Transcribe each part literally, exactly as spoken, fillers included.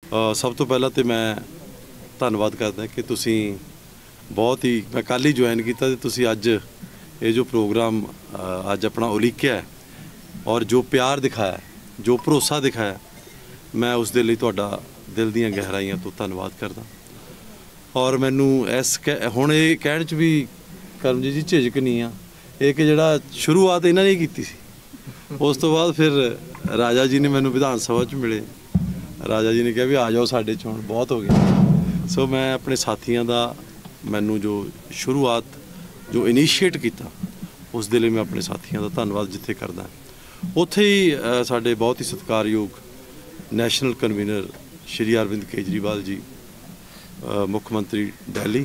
सब तो पहला तो मैं धन्यवाद करदा कि तुसी बहुत ही मैं कल ही ज्वाइन किया तुसी अज ये जो प्रोग्राम अज अपना उलीकिया है और जो प्यार दिखाया जो भरोसा दिखाया मैं उस दे लई तुहाडा दिल दीयां गहराइयां तो धन्यवाद करदा। और मैनू इस हुण ये कहण च भी करमजीत जी झिझक नहीं आ ये कि जिहड़ा शुरुआत इन्हां ने कीती सी उस तो बाद फिर राजा जी ने मैनू विधान सभा च मिले राजा जी ने कहा भी आ जाओ साडे च हुण बहुत हो गया। सो मैं अपने साथियों का मैनू जो शुरुआत जो इनीशिएट किया उस दे लई मैं अपने साथियों का धन्यवाद जिथे करदा उत्थे ही साडे बहुत ही सत्कारयोग नैशनल कन्वीनर श्री अरविंद केजरीवाल जी मुख्यमंत्री दिल्ली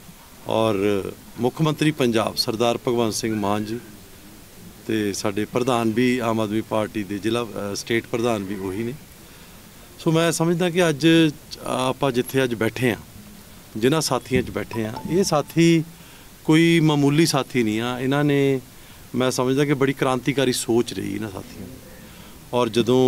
और मुख्यमंत्री पंजाब सरदार भगवंत सिंह मान जी ते साडे प्रधान भी आम आदमी पार्टी के जिला स्टेट प्रधान भी वही ने। सो मैं समझदा कि अज आप जिथे अज बैठे हाँ जिन्हां साथियों बैठे हाँ ये साथी कोई मामूली साथी नहीं आ इन्हां ने मैं समझदा कि बड़ी क्रांतिकारी सोच रही इन्हां साथियों और जदों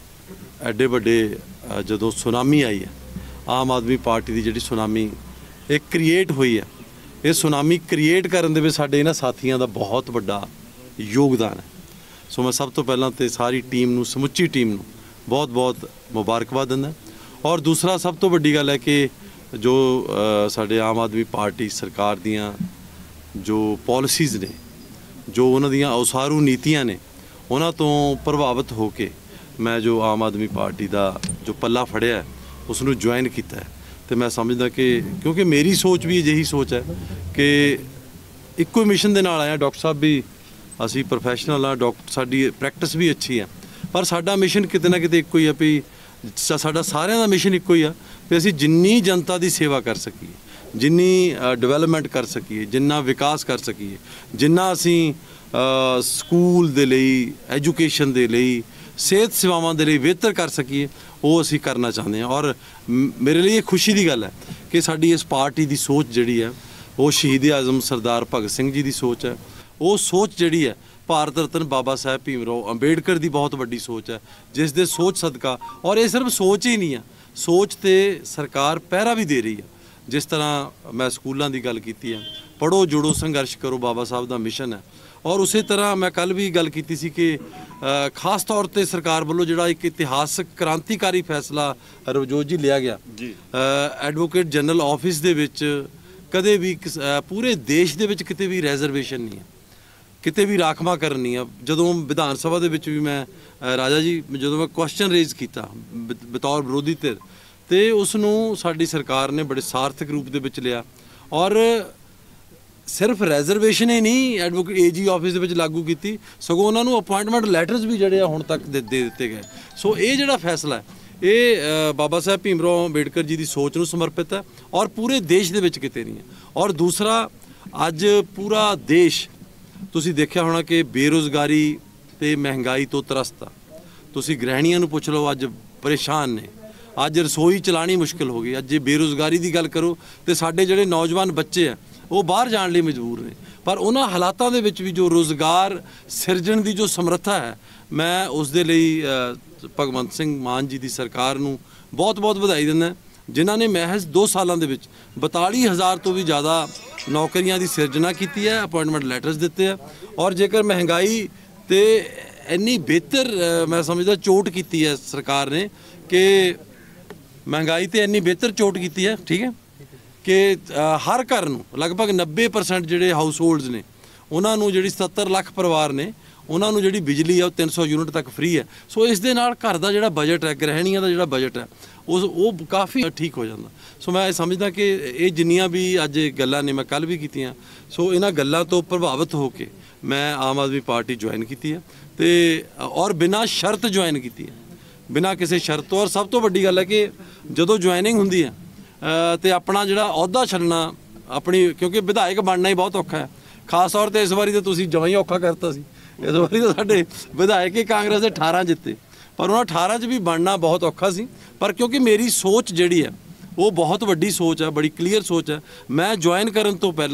एडे बड़े जदों सुनामी आई है आम आदमी पार्टी की जिहड़ी सुनामी एक क्रिएट हुई है ये सुनामी क्रिएट करन दे विच साडे इन्हां साथियों का बहुत बड़ा योगदान है। सो मैं सब तो पहलां ते सारी टीम नूं समुची टीम नूं बहुत बहुत मुबारकबाद दिंदा और दूसरा सब तो वड्डी गल है कि जो साडे आम आदमी पार्टी सरकार दियां जो पॉलिसीज़ ने जो उन्हां दियां उसारू नीतियां ने उन्हां तो प्रभावित होके मैं जो आम आदमी पार्टी का जो पल्ला फड़िया उसनूं ज्वाइन किया है तो मैं समझदा कि क्योंकि मेरी सोच भी यही सोच है कि इक्को मिशन के नाल आया डॉक्टर साहब भी असी प्रोफैशनल हाँ डॉक्टर साडी प्रैक्टिस भी अच्छी है पर साडा मिशन किते ना किते इक्को ही है भी साडा सारिਆਂ ਦਾ मिशन इक्को ही है भी असी जिन्नी जनता की सेवा कर सकीए जिन्नी डिवेलपमेंट कर सकीए जिन्ना विकास कर सकीए जिन्ना असी स्कूल दे लई एजुकेशन दे लई सेहत सेवावां दे लई बेहतर कर सकीए वो असी करना चाहते हैं। और मेरे लिए खुशी की गल है कि साडी इस पार्टी की सोच जिहड़ी है वो शहीद आज़म सरदार भगत सिंह जी की सोच है वो सोच जिहड़ी है भारत रत्न बाबा साहब भीमराव अंबेडकर की बहुत वड्डी सोच है जिस दे सोच सदका और ये सिर्फ सोच ही नहीं है सोच तो सरकार पहरा भी दे रही है। जिस तरह मैं स्कूलों की गल की है पढ़ो जुड़ो संघर्ष करो बाबा साहब का मिशन है और उस तरह मैं कल भी गल की सी कि खास तौर पर सरकार वालों जिहड़ा एक इतिहासक क्रांतिकारी फैसला रवजोत जी लिया गया एडवोकेट जनरल ऑफिस दे विच कदे भी पूरे देश दे विच किते भी रिजर्वेशन नहीं है किते भी राखवाकरण नहीं है। जदों विधान सभा दे विच भी मैं राजा जी जदों मैं क्वेश्चन रेज किया बतौर विरोधी धिर तो उसनूं साडी सरकार ने बड़े सार्थक रूप दे विच लिया और सिर्फ रिजर्वेशन ही नहीं एडवोकेट ए जी ऑफिस दे विच लागू की सगों उन्होंने अपॉइंटमेंट लैटरस भी जिहड़े हुण तक दे दिते गए। सो ये जिहड़ा फैसला है ये बाबा साहब भीमराव अंबेडकर जी की सोच नूं समर्पित है और पूरे देश दे विच किते नहीं है। और दूसरा अज पूरा देश तुसीं देखिया होना कि बेरोज़गारी ते महंगाई तो त्रस्त आ तुसीं गृहणीआं नूं पुछ लो अज परेशान ने अज रसोई चलानी मुश्किल हो गई। अज जे बेरोज़गारी की गल करो तो साडे जिहड़े नौजवान बच्चे हैं वो बाहर जाने लिए मजबूर ने पर उन्हां हालातां दे विच भी जो रोज़गार सिरजण की जो समर्था है मैं उस दे लई भगवंत सिंह मान जी की सरकार नूं बहुत बहुत बधाई दिंदा जिन्हां ने महज दो सालों के बताली हज़ार तो भी ज़्यादा नौकरियां की सिरजना की है अपॉइंटमेंट लैटरस दिते हैं। और जेकर महंगाई तो इन्नी बेहतर मैं समझदा चोट की है सरकार ने कि महंगाई तो इन्नी बेहतर चोट की है ठीक है कि हर घर नूं लगभग नब्बे परसेंट जिहड़े हाउस होल्ड्स ने उन्होंने जिहड़ी सत्तर लख परिवार ने उन्होंने जिहड़ी बिजली है तीन सौ यूनिट तक फ्री है। सो इस दे नाल घर का जिहड़ा बजट है गृहणीआं का जिहड़ा बजट है उस वो काफ़ी ठीक हो जाता। सो मैं समझदा कि ये जिन्नियां भी अज गल्लां ने मैं कल भी कीतियां सो इन्हां गल्लां तो प्रभावित होकर मैं आम आदमी पार्टी ज्वाइन की है तो और बिना शर्त ज्वाइन की है बिना किसी शर्त। और सब तो वड्डी गल है कि जदों ज्वाइनिंग हुंदी है तो अपना जिहड़ा अहुदा छड्डना अपनी क्योंकि विधायक बनना ही बहुत औखा है खास तौर पर इस बारी तो तुसीं जमां ही औखा करता सी इस बारी तो साडे विधायक ही कांग्रेस के अठारह जिते पर उन्होंने अठारह च भी बनना बहुत औखा सी पर क्योंकि मेरी सोच जिहड़ी है वो बहुत वड्डी सोच है बड़ी क्लीयर सोच है। मैं ज्वाइन करन तो पहलां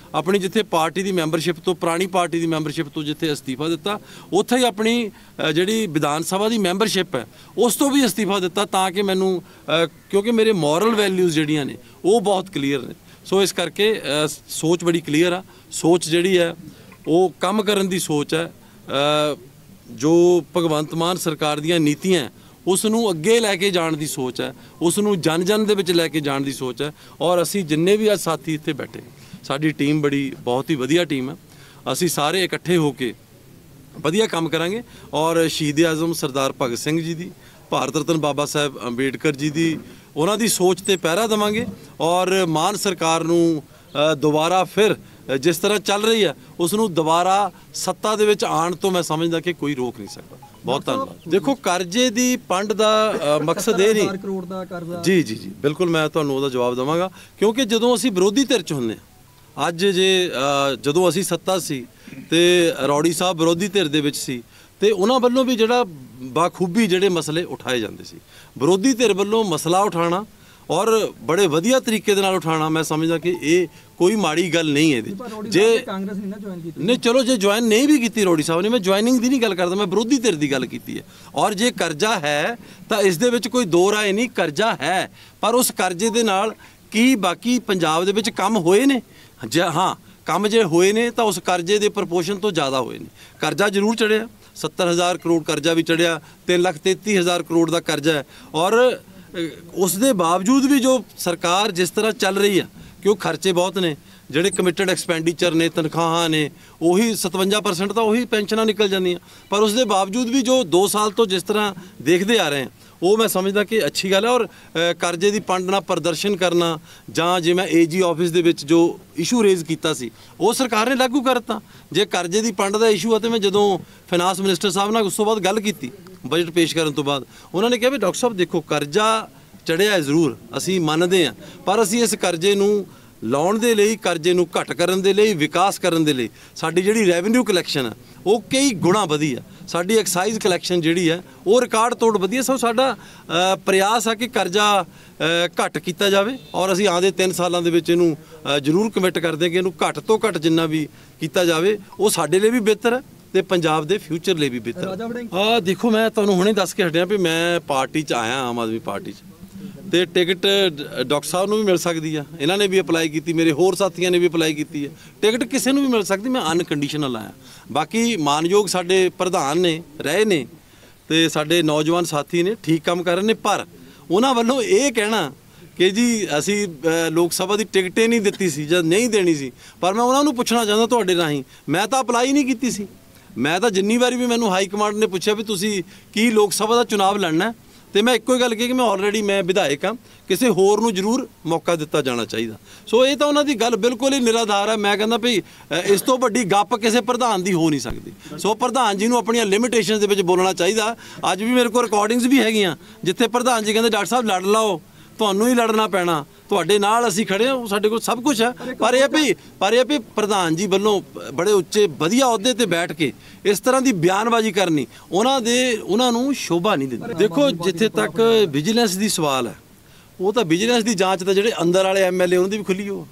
ਆਪਣੀ ਜਿੱਥੇ ਪਾਰਟੀ ਦੀ ਮੈਂਬਰਸ਼ਿਪ ਤੋਂ, ਪੁਰਾਣੀ ਪਾਰਟੀ ਦੀ ਮੈਂਬਰਸ਼ਿਪ ਤੋਂ ਜਿੱਥੇ ਅਸਤੀਫਾ ਦਿੱਤਾ, ਉੱਥੇ ਹੀ ਆਪਣੀ ਅ, ਜਿਹੜੀ ਵਿਧਾਨ ਸਭਾ ਦੀ ਮੈਂਬਰਸ਼ਿਪ ਹੈ ਉਸ ਤੋਂ ਵੀ ਅਸਤੀਫਾ ਦਿੱਤਾ, ਤਾਂ ਕਿ ਮੈਨੂੰ ਅ, ਕਿਉਂਕਿ ਮੇਰੇ ਮੋਰਲ ਵੈਲਿਊਜ਼ ਜਿਹੜੀਆਂ ਨੇ ਉਹ ਬਹੁਤ ਕਲੀਅਰ ਨੇ। ਸੋ ਇਸ ਕਰਕੇ ਅ, ਸੋਚ ਬੜੀ ਕਲੀਅਰ ਆ, ਸੋਚ ਜਿਹੜੀ ਹੈ ਉਹ ਕੰਮ ਕਰਨ ਦੀ ਸੋਚ ਹੈ। ਅ, ਜੋ ਭਗਵੰਤ ਮਾਨ ਸਰਕਾਰ ਦੀਆਂ ਨੀਤੀਆਂ ਉਸ ਨੂੰ ਅੱਗੇ ਲੈ ਕੇ ਜਾਣ ਦੀ ਸੋਚ ਹੈ, ਉਸ ਨੂੰ ਜਨ ਜਨ ਦੇ ਵਿੱਚ ਲੈ ਕੇ ਜਾਣ ਦੀ ਸੋਚ ਹੈ। ਔਰ ਅਸੀਂ ਜਿੰਨੇ ਵੀ ਅੱਜ ਸਾਥੀ ਇੱਥੇ ਬੈਠੇ, ਸਾਡੀ ਟੀਮ ਬੜੀ ਬਹੁਤ ਹੀ ਵਧੀਆ ਟੀਮ ਹੈ। ਅਸੀਂ ਸਾਰੇ ਇਕੱਠੇ ਹੋ ਕੇ ਵਧੀਆ ਕੰਮ ਕਰਾਂਗੇ ਔਰ ਸ਼ਹੀਦ ਆਜ਼ਮ ਸਰਦਾਰ ਭਗਤ ਸਿੰਘ ਜੀ ਦੀ, ਭਾਰਤ ਰਤਨ ਬਾਬਾ ਸਾਹਿਬ ਅੰਬੇਡਕਰ ਜੀ ਦੀ, ਉਹਨਾਂ ਦੀ ਸੋਚ ਤੇ ਪਹਿਰਾ ਦੇਵਾਂਗੇ ਔਰ ਮਾਨ ਸਰਕਾਰ ਨੂੰ ਅ, ਦੁਬਾਰਾ ਫਿਰ ਜਿਸ ਤਰ੍ਹਾਂ ਚੱਲ ਰਹੀ ਹੈ ਉਸ ਨੂੰ ਦੁਬਾਰਾ ਸੱਤਾ ਦੇ ਵਿੱਚ ਆਉਣ ਤੋਂ ਮੈਂ ਸਮਝਦਾ ਕਿ ਕੋਈ ਰੋਕ ਨਹੀਂ ਸਕਦਾ। ਬਹੁਤ ਧੰਨਵਾਦ। ਦੇਖੋ, ਕਰਜ਼ੇ ਦੀ ਪੰਡ ਦਾ ਅ, ਮਕਸਦ ਇਹ ਨਹੀਂ ਕਰੋੜ ਦਾ ਕਰਜ਼ਾ। ਜੀ ਜੀ ਜੀ ਬਿਲਕੁਲ, ਮੈਂ ਤੁਹਾਨੂੰ ਉਹਦਾ ਜਵਾਬ ਦੇਵਾਂਗਾ। ਕਿਉਂਕਿ ਜਦੋਂ ਅਸੀਂ ਵਿਰੋਧੀ ਧਿਰ 'ਚ ਹੁੰਦੇ ਹਾਂ, ਅੱਜ ਜੇ ਅ, ਜਦੋਂ ਅਸੀਂ ਸੱਤਾ ਸੀ ਤੇ ਰੌੜੀ ਸਾਹਿਬ ਵਿਰੋਧੀ ਧਿਰ ਦੇ ਵਿੱਚ ਸੀ, ਤੇ ਉਹਨਾਂ ਵੱਲੋਂ ਵੀ ਜਿਹੜਾ ਬਾਖੂਬੀ ਜਿਹੜੇ ਮਸਲੇ ਉਠਾਏ ਜਾਂਦੇ ਸੀ, ਵਿਰੋਧੀ ਧਿਰ ਵੱਲੋਂ ਮਸਲਾ ਉਠਾਉਣਾ ਔਰ ਬੜੇ ਵਧੀਆ ਤਰੀਕੇ ਦੇ ਨਾਲ ਉਠਾਉਣਾ, ਮੈਂ ਸਮਝਦਾ ਕਿ ਇਹ ਕੋਈ ਮਾੜੀ ਗੱਲ ਨਹੀਂ ਹੈ। ਇਹਦੀ ਜੇ ਕਾਂਗਰਸ ਨਹੀਂ ਨਾ ਜੁਆਇਨ ਕੀਤੀ, ਨਹੀਂ ਚਲੋ ਜੇ ਜੁਆਇਨ ਨਹੀਂ ਵੀ ਕੀਤੀ ਰੋੜੀ ਸਾਹਿਬ ਨੇ, ਮੈਂ ਜੁਆਇਨਿੰਗ ਦੀ ਨਹੀਂ ਗੱਲ ਕਰਦਾ, ਮੈਂ ਵਿਰੋਧੀ ਧਿਰ ਦੀ ਗੱਲ ਕੀਤੀ ਹੈ। ਔਰ ਜੇ ਕਰਜ਼ਾ ਹੈ ਤਾਂ ਇਸ ਦੇ ਵਿੱਚ ਕੋਈ ਦੋ ਰਾਏ ਨਹੀਂ, ਕਰਜ਼ਾ ਹੈ, ਪਰ ਉਸ ਕਰਜ਼ੇ ਦੇ ਨਾਲ ਕੀ ਬਾਕੀ ਪੰਜਾਬ ਦੇ ਵਿੱਚ ਕੰਮ ਹੋਏ ਨੇ? ਹਾਂ, ਕੰਮ ਜੇ ਹੋਏ ਨੇ ਤਾਂ ਉਸ ਕਰਜ਼ੇ ਦੇ ਪ੍ਰਪੋਰਸ਼ਨ ਤੋਂ ਜ਼ਿਆਦਾ ਹੋਏ ਨੇ। ਕਰਜ਼ਾ ਜ਼ਰੂਰ ਚੜਿਆ, ਸੱਤਰ ਹਜ਼ਾਰ ਕਰੋੜ ਕਰਜ਼ਾ ਵੀ ਚੜਿਆ, ਤਿੰਨ ਲੱਖ ਤੇਤੀ ਹਜ਼ਾਰ ਕਰੋੜ ਦਾ ਕਰਜ਼ਾ ਹੈ। ਔਰ ਉਸ ਦੇ ਬਾਵਜੂਦ ਵੀ ਜੋ ਸਰਕਾਰ ਜਿਸ ਤਰ੍ਹਾਂ ਚੱਲ ਰਹੀ ਆ, ਕਿ ਉਹ ਖਰਚੇ ਬਹੁਤ ਨੇ, ਜਿਹੜੇ ਕਮਿਟਡ ਐਕਸਪੈਂਡੀਚਰ ਨੇ, ਤਨਖਾਹਾਂ ਨੇ, ਉਹੀ ਸਤਵੰਜਾ ਪਰਸੈਂਟ ਤਾਂ ਉਹੀ ਪੈਨਸ਼ਨਾਂ ਨਿਕਲ ਜਾਂਦੀਆਂ। ਪਰ ਉਸ ਦੇ ਬਾਵਜੂਦ ਵੀ ਜੋ ਦੋ ਸਾਲ ਤੋਂ ਜਿਸ ਤਰ੍ਹਾਂ ਦੇਖਦੇ ਆ ਰਹੇ ਹਾਂ, ਉਹ ਮੈਂ ਸਮਝਦਾ ਕਿ ਅੱਛੀ ਗੱਲ ਹੈ। ਔਰ ਕਰਜ਼ੇ ਦੀ ਪੰਡ ਨਾਲ ਪ੍ਰਦਰਸ਼ਨ ਕਰਨਾ, ਜਾਂ ਜਿਵੇਂ ਏਜੀ ਆਫਿਸ ਦੇ ਵਿੱਚ ਜੋ ਇਸ਼ੂ ਰੇਜ਼ ਕੀਤਾ ਸੀ, ਉਹ ਸਰਕਾਰ ਨੇ ਲਾਗੂ ਕਰਤਾ। ਜੇ ਕਰਜ਼ੇ ਦੀ ਪੰਡ ਦਾ ਇਸ਼ੂ ਆ, ਤੇ ਮੈਂ ਜਦੋਂ ਫਾਈਨਾਂਸ ਮਿਨਿਸਟਰ ਸਾਹਿਬ ਨਾਲ ਉਸ ਤੋਂ ਬਾਅਦ ਗੱਲ ਕੀਤੀ ਬਜਟ ਪੇਸ਼ ਕਰਨ ਤੋਂ ਬਾਅਦ, ਉਹਨਾਂ ਨੇ ਕਿਹਾ ਵੀ ਡਾਕਟਰ ਸਾਹਿਬ ਦੇਖੋ, ਕਰਜ਼ਾ ਚੜਿਆ ਹੈ ਜ਼ਰੂਰ, ਅਸੀਂ ਮੰਨਦੇ ਹਾਂ, ਪਰ ਅਸੀਂ ਇਸ ਕਰਜ਼ੇ ਨੂੰ ਲਾਉਣ ਦੇ ਲਈ, ਕਰਜ਼ੇ ਨੂੰ ਘੱਟ ਕਰਨ ਦੇ ਲਈ, ਵਿਕਾਸ ਕਰਨ ਦੇ ਲਈ ਸਾਡੀ ਜਿਹੜੀ ਰੈਵਨਿਊ ਕਲੈਕਸ਼ਨ ਹੈ ਉਹ ਕਈ ਗੁਣਾ ਵਧੀ ਆ। ਸਾਡੀ ਐਕਸਾਈਜ਼ ਕਲੈਕਸ਼ਨ ਜਿਹੜੀ ਹੈ ਉਹ ਰਿਕਾਰਡ ਤੋੜ ਵਧੀਆ। ਸੋ ਸਾਡਾ ਪ੍ਰਯਾਸ ਆ ਕਿ ਕਰਜ਼ਾ ਘੱਟ ਕੀਤਾ ਜਾਵੇ ਔਰ ਅਸੀਂ ਆਉਂਦੇ ਤਿੰਨ ਸਾਲਾਂ ਦੇ ਵਿੱਚ ਇਹਨੂੰ ਜ਼ਰੂਰ ਕਮਿਟ ਕਰਦੇ ਹਾਂ ਕਿ ਇਹਨੂੰ ਘੱਟ ਤੋਂ ਘੱਟ ਜਿੰਨਾ ਵੀ ਕੀਤਾ ਜਾਵੇ ਉਹ ਸਾਡੇ ਲਈ ਵੀ ਬਿਹਤਰ ਹੈ ਤੇ ਪੰਜਾਬ ਦੇ ਫਿਊਚਰ ਲਈ ਵੀ ਬਿਹਤਰ। ਆ ਦੇਖੋ, ਮੈਂ ਤੁਹਾਨੂੰ ਹੁਣੇ ਦੱਸ ਕੇ ਹਟਿਆ ਵੀ ਮੈਂ ਪਾਰਟੀ 'ਚ ਆਇਆ, ਆਮ ਆਦਮੀ ਪਾਰਟੀ 'ਚ, ਤੇ ਟਿਕਟ ਡਾਕਟਰ ਸਾਹਿਬ ਨੂੰ ਵੀ ਮਿਲ ਸਕਦੀ ਆ, ਇਹਨਾਂ ਨੇ ਵੀ ਅਪਲਾਈ ਕੀਤੀ, ਮੇਰੇ ਹੋਰ ਸਾਥੀਆਂ ਨੇ ਵੀ ਅਪਲਾਈ ਕੀਤੀ ਹੈ। ਟਿਕਟ ਕਿਸੇ ਨੂੰ ਵੀ ਮਿਲ ਸਕਦੀ, ਮੈਂ ਅਨਕੰਡੀਸ਼ਨਲ ਆਇਆ। ਬਾਕੀ ਮਾਨਯੋਗ ਸਾਡੇ ਪ੍ਰਧਾਨ ਨੇ, ਰਹੇ ਨੇ, ਤੇ ਸਾਡੇ ਨੌਜਵਾਨ ਸਾਥੀ ਨੇ, ਠੀਕ ਕੰਮ ਕਰ ਰਹੇ ਨੇ। ਪਰ ਉਹਨਾਂ ਵੱਲੋਂ ਇਹ ਕਹਿਣਾ ਕਿ ਜੀ ਅਸੀਂ ਲੋਕ ਸਭਾ ਦੀ ਟਿਕਟ ਹੀ ਨਹੀਂ ਦਿੱਤੀ ਸੀ ਜਾਂ ਨਹੀਂ ਦੇਣੀ ਸੀ, ਪਰ ਮੈਂ ਉਹਨਾਂ ਨੂੰ ਪੁੱਛਣਾ ਚਾਹੁੰਦਾ ਤੁਹਾਡੇ ਰਾਹੀਂ, ਮੈਂ ਤਾਂ ਅਪਲਾਈ ਨਹੀਂ ਕੀਤੀ ਸੀ। ਮੈਂ ਤਾਂ ਜਿੰਨੀ ਵਾਰੀ ਵੀ ਮੈਨੂੰ ਹਾਈ ਕਮਾਂਡ ਨੇ ਪੁੱਛਿਆ ਵੀ ਤੁਸੀਂ ਕੀ ਲੋਕ ਸਭਾ ਦਾ ਚੁਣਾਵ ਲੜਨਾ, ਤੇ ਮੈਂ ਇੱਕੋ ਹੀ ਗੱਲ ਕਹੀ ਕਿ ਮੈਂ ਆਲਰੇਡੀ ਮੈਂ ਵਿਧਾਇਕ ਹਾਂ, ਕਿਸੇ ਹੋਰ ਨੂੰ ਜ਼ਰੂਰ ਮੌਕਾ ਦਿੱਤਾ ਜਾਣਾ ਚਾਹੀਦਾ। ਸੋ ਇਹ ਤਾਂ ਉਹਨਾਂ ਦੀ ਗੱਲ ਬਿਲਕੁਲ ਹੀ ਨਿਰਾਧਾਰ ਹੈ। ਮੈਂ ਕਹਿੰਦਾ ਵੀ ਇਸ ਤੋਂ ਵੱਡੀ ਗੱਪ ਕਿਸੇ ਪ੍ਰਧਾਨ ਦੀ ਹੋ ਨਹੀਂ ਸਕਦੀ। ਸੋ ਪ੍ਰਧਾਨ ਜੀ ਨੂੰ ਆਪਣੀਆਂ ਲਿਮਿਟੇਸ਼ਨਸ ਦੇ ਵਿੱਚ ਬੋਲਣਾ ਚਾਹੀਦਾ। ਅੱਜ ਵੀ ਮੇਰੇ ਕੋਲ ਰਿਕਾਰਡਿੰਗਸ ਵੀ ਹੈਗੀਆਂ ਜਿੱਥੇ ਪ੍ਰਧਾਨ ਜੀ ਕਹਿੰਦੇ ਡਾਕਟਰ ਸਾਹਿਬ ਲੜ ਲਾਓ, ਤੁਹਾਨੂੰ ਹੀ ਲੜਨਾ ਪੈਣਾ, ਤੁਹਾਡੇ ਨਾਲ ਅਸੀਂ ਖੜੇ ਹਾਂ, ਸਾਡੇ ਕੋਲ ਸਭ ਕੁਝ ਹੈ। ਪਰ ਇਹ ਵੀ ਪਰ ਇਹ ਵੀ ਪ੍ਰਧਾਨ ਜੀ ਵੱਲੋਂ ਬੜੇ ਉੱਚੇ ਵਧੀਆ ਅਹੁਦੇ ਤੇ ਬੈਠ ਕੇ ਇਸ ਤਰ੍ਹਾਂ ਦੀ ਬਿਆਨਬਾਜ਼ੀ ਕਰਨੀ ਉਹਨਾਂ ਦੇ ਉਹਨਾਂ ਨੂੰ ਸ਼ੋਭਾ ਨਹੀਂ ਦਿੰਦੀ। ਦੇਖੋ, ਜਿੱਥੇ ਤੱਕ ਵਿਜੀਲੈਂਸ ਦੀ ਸਵਾਲ ਹੈ, ਉਹ ਤਾਂ ਵਿਜੀਲੈਂਸ ਦੀ ਜਾਂਚ ਤਾਂ ਜਿਹੜੇ ਅੰਦਰ ਵਾਲੇ ਐਮਐਲਏ ਉਹਨਾਂ ਦੀ ਵੀ ਖੁੱਲੀ ਹੋ,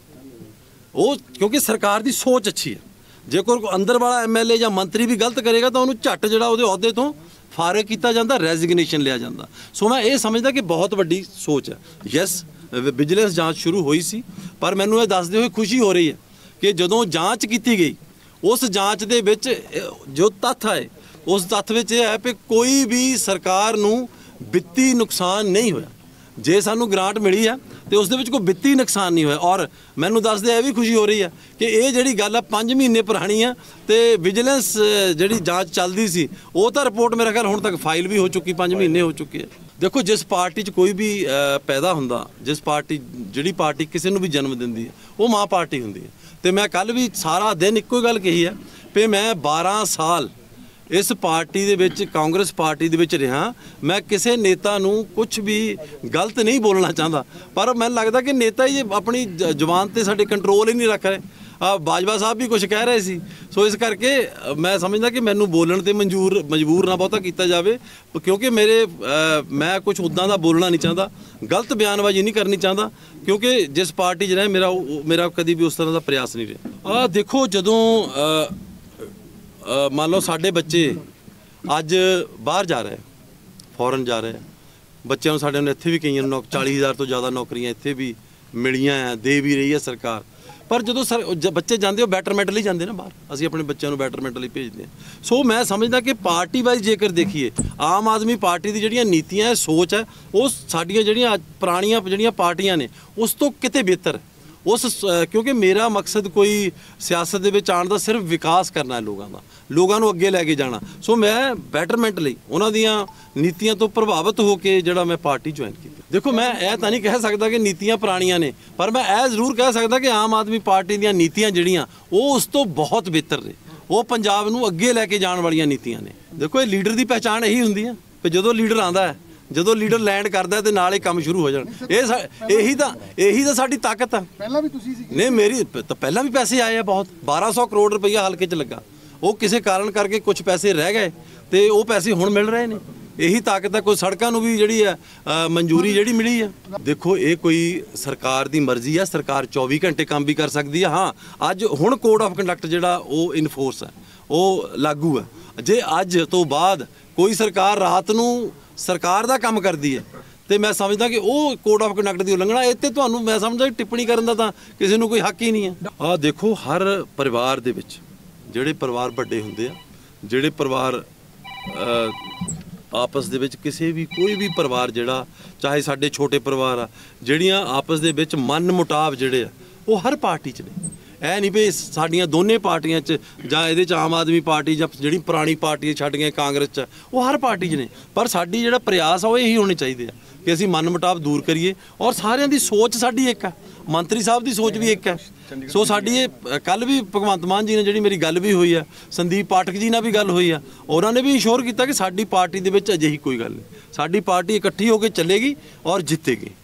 ਉਹ ਕਿਉਂਕਿ ਸਰਕਾਰ ਦੀ ਸੋਚ ਅੱਛੀ ਹੈ। ਜੇ ਕੋਈ ਅੰਦਰ ਵਾਲਾ ਐਮਐਲਏ ਜਾਂ ਮੰਤਰੀ ਵੀ ਗਲਤ ਕਰੇਗਾ ਤਾਂ ਉਹਨੂੰ ਝੱਟ ਜਿਹੜਾ ਉਹਦੇ ਅਹੁਦੇ ਤੋਂ ਫਾਰਗ ਕੀਤਾ ਜਾਂਦਾ, ਰੈਜ਼ਿਗਨੇਸ਼ਨ ਲਿਆ ਜਾਂਦਾ। ਸੋ ਮੈਂ ਇਹ ਸਮਝਦਾ ਕਿ ਬਹੁਤ ਵੱਡੀ ਸੋਚ ਹੈ। ਯੈਸ, ਵਿਜੀਲੈਂਸ ਜਾਂਚ ਸ਼ੁਰੂ ਹੋਈ ਸੀ, ਪਰ ਮੈਨੂੰ ਇਹ ਦੱਸਦੇ ਹੋਏ ਖੁਸ਼ੀ ਹੋ ਰਹੀ ਹੈ ਕਿ ਜਦੋਂ ਜਾਂਚ ਕੀਤੀ ਗਈ, ਉਸ ਜਾਂਚ ਦੇ ਵਿੱਚ ਜੋ ਤੱਥ ਆਏ, ਉਸ ਤੱਥ ਵਿੱਚ ਇਹ ਹੈ ਕਿ ਕੋਈ ਵੀ ਸਰਕਾਰ ਨੂੰ ਵਿੱਤੀ ਨੁਕਸਾਨ ਨਹੀਂ ਹੋਇਆ। ਜੇ ਸਾਨੂੰ ਗ੍ਰਾਂਟ ਮਿਲੀ ਹੈ ਤੇ ਉਸ ਦੇ ਵਿੱਚ ਕੋਈ ਵਿੱਤੀ ਨੁਕਸਾਨ ਨਹੀਂ ਹੋਇਆ। ਔਰ ਮੈਨੂੰ ਦੱਸਦੇ ਇਹ ਵੀ ਖੁਸ਼ੀ ਹੋ ਰਹੀ ਹੈ ਕਿ ਇਹ ਜਿਹੜੀ ਗੱਲ ਆ ਪੰਜ ਮਹੀਨੇ ਪੁਰਾਣੀ ਆ, ਤੇ ਵਿਜੀਲੈਂਸ ਜਿਹੜੀ ਜਾਂਚ ਚੱਲਦੀ ਸੀ ਉਹ ਤਾਂ ਰਿਪੋਰਟ ਮੇਰੇ ਖਿਆਲ ਹੁਣ ਤੱਕ ਫਾਈਲ ਵੀ ਹੋ ਚੁੱਕੀ, ਪੰਜ ਮਹੀਨੇ ਹੋ ਚੁੱਕੇ ਆ। ਦੇਖੋ, ਜਿਸ ਪਾਰਟੀ 'ਚ ਕੋਈ ਵੀ ਪੈਦਾ ਹੁੰਦਾ, ਜਿਸ ਪਾਰਟੀ ਜਿਹੜੀ ਪਾਰਟੀ ਕਿਸੇ ਨੂੰ ਵੀ ਜਨਮ ਦਿੰਦੀ ਹੈ, ਉਹ ਮਾਂ ਪਾਰਟੀ ਹੁੰਦੀ ਹੈ। ਤੇ ਮੈਂ ਕੱਲ ਵੀ ਸਾਰਾ ਦਿਨ ਇੱਕੋ ਗੱਲ ਕਹੀ ਹੈ ਵੀ ਮੈਂ ਬਾਰਾਂ ਸਾਲ ਇਸ ਪਾਰਟੀ ਦੇ ਵਿੱਚ, ਕਾਂਗਰਸ ਪਾਰਟੀ ਦੇ ਵਿੱਚ ਰਿਹਾ। ਮੈਂ ਕਿਸੇ ਨੇਤਾ ਨੂੰ ਕੁਝ ਵੀ ਗਲਤ ਨਹੀਂ ਬੋਲਣਾ ਚਾਹੁੰਦਾ, ਪਰ ਮੈਨੂੰ ਲੱਗਦਾ ਕਿ ਨੇਤਾ ਹੀ ਆਪਣੀ ਜ਼ੁਬਾਨ ਤੇ ਸਾਡੇ ਕੰਟਰੋਲ ਹੀ ਨਹੀਂ ਰੱਖ ਰਹੇ। ਆ ਬਾਜਵਾ ਸਾਹਿਬ ਵੀ ਕੁਝ ਕਹਿ ਰਹੇ ਸੀ। ਸੋ ਇਸ ਕਰਕੇ ਅ, ਮੈਂ ਸਮਝਦਾ ਕਿ ਮੈਨੂੰ ਬੋਲਣ ਤੇ ਮਨਜ਼ੂਰ ਮਜਬੂਰ ਨਾ ਬਹੁਤਾ ਕੀਤਾ ਜਾਵੇ, ਕਿਉਂਕਿ ਮੇਰੇ ਅ, ਮੈਂ ਕੁਝ ਉੱਦਾਂ ਦਾ ਬੋਲਣਾ ਨਹੀਂ ਚਾਹੁੰਦਾ, ਗਲਤ ਬਿਆਨਬਾਜ਼ੀ ਨਹੀਂ ਕਰਨੀ ਚਾਹੁੰਦਾ, ਕਿਉਂਕਿ ਜਿਸ ਪਾਰਟੀ 'ਚ ਰਿਹਾ ਮੇਰਾ ਉਹ- ਮੇਰਾ ਕਦੀ ਵੀ ਉਸ ਤਰ੍ਹਾਂ ਦਾ ਪ੍ਰਯਾਸ ਨਹੀਂ ਰਿਹਾ। ਆ ਦੇਖੋ, ਜਦੋਂ ਅ, ਅ, ਮੰਨ ਲਓ ਸਾਡੇ ਬੱਚੇ ਅੱਜ ਬਾਹਰ ਜਾ ਰਹੇ, ਫੋਰਨ ਜਾ ਰਹੇ, ਬੱਚਿਆਂ ਨੂੰ ਸਾਡੇ ਨੂੰ ਇੱਥੇ ਵੀ ਕਈਆਂ ਨੂੰ ਚਾਲੀ ਹਜ਼ਾਰ ਤੋਂ ਜ਼ਿਆਦਾ ਨੌਕਰੀਆਂ ਇੱਥੇ ਵੀ ਮਿਲੀਆਂ ਆ, ਦੇ ਵੀ ਰਹੀ ਹੈ ਸਰਕਾਰ। ਪਰ ਜਦੋਂ ਸਰ ਜ- ਬੱਚੇ ਜਾਂਦੇ ਉਹ ਬੈਟਰਮੈਂਟ ਲਈ ਜਾਂਦੇ ਨਾ ਬਾਹਰ, ਅਸੀਂ ਆਪਣੇ ਬੱਚਿਆਂ ਨੂੰ ਬੈਟਰਮੈਂਟ ਲਈ ਭੇਜਦੇ ਹਾਂ। ਸੋ ਮੈਂ ਸਮਝਦਾ ਕਿ ਪਾਰਟੀ ਵਾਈਜ਼ ਜੇਕਰ ਦੇਖੀਏ, ਆਮ ਆਦਮੀ ਪਾਰਟੀ ਦੀ ਜਿਹੜੀਆਂ ਨੀਤੀਆਂ ਹੈ, ਸੋਚ ਹੈ, ਉਹ ਸਾਡੀਆਂ ਜਿਹੜੀਆਂ ਅੱਜ ਪੁਰਾਣੀਆਂ ਜਿਹੜੀਆਂ ਪਾਰਟੀਆਂ ਨੇ ਉਸ ਤੋਂ ਕਿਤੇ ਬਿਹਤਰ ਹੈ। ਉਸ ਸ- ਕਿਉਂਕਿ ਮੇਰਾ ਮਕਸਦ ਕੋਈ ਸਿਆਸਤ ਦੇ ਵਿੱਚ ਆਉਣ ਦਾ ਸਿਰਫ ਵਿਕਾਸ ਕਰਨਾ ਹੈ, ਲੋਕਾਂ ਦਾ, ਲੋਕਾਂ ਨੂੰ ਅੱਗੇ ਲੈ ਕੇ ਜਾਣਾ। ਸੋ ਮੈਂ ਬੈਟਰਮੈਂਟ ਲਈ ਉਹਨਾਂ ਦੀਆਂ ਨੀਤੀਆਂ ਤੋਂ ਪ੍ਰਭਾਵਿਤ ਹੋ ਕੇ ਜਿਹੜਾ ਮੈਂ ਪਾਰਟੀ ਜੁਆਇਨ ਕੀਤੀ। ਦੇਖੋ, ਮੈਂ ਇਹ ਤਾਂ ਨਹੀਂ ਕਹਿ ਸਕਦਾ ਕਿ ਨੀਤੀਆਂ ਪੁਰਾਣੀਆਂ ਨੇ, ਪਰ ਮੈਂ ਇਹ ਜ਼ਰੂਰ ਕਹਿ ਸਕਦਾ ਕਿ ਆਮ ਆਦਮੀ ਪਾਰਟੀ ਦੀਆਂ ਨੀਤੀਆਂ ਜਿਹੜੀਆਂ ਉਹ ਉਸ ਤੋਂ ਬਹੁਤ ਬਿਹਤਰ ਨੇ, ਉਹ ਪੰਜਾਬ ਨੂੰ ਅੱਗੇ ਲੈ ਕੇ ਜਾਣ ਵਾਲੀਆਂ ਨੀਤੀਆਂ ਨੇ। ਦੇਖੋ, ਇਹ ਲੀਡਰ ਦੀ ਪਹਿਚਾਣ ਇਹੀ ਹੁੰਦੀ ਹੈ ਕਿ ਜਦੋਂ ਲੀਡਰ ਆਂਦਾ ਹੈ, ਜਦੋਂ ਲੀਡਰ ਲੈਂਡ ਕਰਦਾ ਤੇ ਨਾਲ ਹੀ ਕੰਮ ਸ਼ੁਰੂ ਹੋ ਜਾਣ। ਇਹ ਸਾ- ਇਹੀ ਤਾਂ ਇਹੀ ਤਾਂ ਸਾਡੀ ਤਾਕਤ ਆ। ਪਹਿਲਾਂ ਵੀ ਤੁਸੀਂ ਸੀ? ਨਹੀਂ, ਮੇਰੀ ਪ- ਤਾਂ ਪਹਿਲਾਂ ਵੀ ਪੈਸੇ ਆਏ ਆ ਬਹੁਤ, ਬਾਰਾਂ ਸੌ ਕਰੋੜ ਰੁਪਈਆ ਹਲਕੇ 'ਚ ਲੱਗਾ। ਉਹ ਕਿਸੇ ਕਾਰਨ ਕਰਕੇ ਕੁਝ ਪੈਸੇ ਰਹਿ ਗਏ ਤੇ ਉਹ ਪੈਸੇ ਹੁਣ ਮਿਲ ਰਹੇ ਨੇ। ਇਹੀ ਤਾਕਤ ਹੈ। ਕੋਈ ਸੜਕਾਂ ਨੂੰ ਵੀ ਜਿਹੜੀ ਹੈ ਅ, ਮਨਜ਼ੂਰੀ ਜਿਹੜੀ ਮਿਲੀ ਹੈ। ਦੇਖੋ, ਇਹ ਕੋਈ ਸਰਕਾਰ ਦੀ ਮਰਜ਼ੀ ਹੈ, ਸਰਕਾਰ ਚੌਵੀ ਘੰਟੇ ਕੰਮ ਵੀ ਕਰ ਸਕਦੀ ਹੈ। ਹਾਂ, ਅੱਜ ਹੁਣ ਕੋਡ ਆਫ ਕੰਡਕਟ ਜਿਹੜਾ ਉਹ ਇਨਫੋਰਸ ਹੈ, ਉਹ ਲਾਗੂ ਹੈ। ਜੇ ਅੱਜ ਤੋਂ ਬਾਅਦ ਕੋਈ ਸਰਕਾਰ ਰਾਤ ਨੂੰ ਸਰਕਾਰ ਦਾ ਕੰਮ ਕਰਦੀ ਹੈ ਤੇ ਮੈਂ ਸਮਝਦਾ ਕਿ ਉਹ ਕੋਡ ਆਫ ਕੰਡਕਟ ਦੀ ਉਲੰਘਣਾ। ਇਹ ਤੇ ਤੁਹਾਨੂੰ ਮੈਂ ਸਮਝਦਾ ਟਿੱਪਣੀ ਕਰਨ ਦਾ ਤਾਂ ਕਿਸੇ ਨੂੰ ਕੋਈ ਹੱਕ ਹੀ ਨਹੀਂ ਹੈ। ਆਹ ਦੇਖੋ, ਹਰ ਪਰਿਵਾਰ ਦੇ ਵਿੱਚ ਜਿਹੜੇ ਪਰਿਵਾਰ ਵੱਡੇ ਹੁੰਦੇ ਆ, ਜਿਹੜੇ ਪਰਿਵਾਰ ਅ, ਆਪਸ ਦੇ ਵਿੱਚ ਕਿਸੇ ਵੀ ਕੋਈ ਵੀ ਪਰਿਵਾਰ ਜਿਹੜਾ, ਚਾਹੇ ਸਾਡੇ ਛੋਟੇ ਪਰਿਵਾਰ ਆ, ਜਿਹੜੀਆਂ ਆਪਸ ਦੇ ਵਿੱਚ ਮਨ ਮੁਟਾਵ ਜਿਹੜੇ ਆ ਉਹ ਹਰ ਪਾਰਟੀ 'ਚ ਨੇ। ਇਹ ਨਹੀਂ ਵੀ ਸਾਡੀਆਂ ਦੋਨੇ ਪਾਰਟੀਆਂ 'ਚ ਜਾਂ ਇਹਦੇ 'ਚ ਆਮ ਆਦਮੀ ਪਾਰਟੀ ਜਾਂ ਜਿਹੜੀ ਪੁਰਾਣੀ ਪਾਰਟੀ ਛੱਡ ਗਏ ਕਾਂਗਰਸ 'ਚ, ਉਹ ਹਰ ਪਾਰਟੀ 'ਚ ਨੇ। ਪਰ ਸਾਡੀ ਜਿਹੜਾ ਪ੍ਰਯਾਸ ਆ ਉਹ ਇਹੀ ਹੋਣੇ ਚਾਹੀਦੇ ਆ ਕਿ ਅਸੀਂ ਮਨ ਮੁਟਾਵ ਦੂਰ ਕਰੀਏ, ਔਰ ਸਾਰਿਆਂ ਦੀ ਸੋਚ ਸਾਡੀ ਇੱਕ ਆ, ਮੰਤਰੀ ਸਾਹਿਬ ਦੀ ਸੋਚ ਵੀ ਇੱਕ ਹੈ। ਸੋ ਸਾਡੀ ਇਹ ਕੱਲ ਵੀ ਭਗਵੰਤ ਮਾਨ ਜੀ ਨੇ ਜਿਹੜੀ ਮੇਰੀ ਗੱਲ ਵੀ ਹੋਈ ਆ, ਸੰਦੀਪ ਪਾਠਕ ਜੀ ਨਾਲ ਵੀ ਗੱਲ ਹੋਈ ਆ, ਉਹਨਾਂ ਨੇ ਵੀ ਇੰਸ਼ੋਰ ਕੀਤਾ ਕਿ ਸਾਡੀ ਪਾਰਟੀ ਦੇ ਵਿੱਚ ਅਜਿਹੀ ਕੋਈ ਗੱਲ ਨਹੀਂ, ਸਾਡੀ ਪਾਰਟੀ ਇਕੱਠੀ ਹੋ ਕੇ ਚੱਲੇਗੀ ਔਰ ਜਿੱਤੇਗੀ।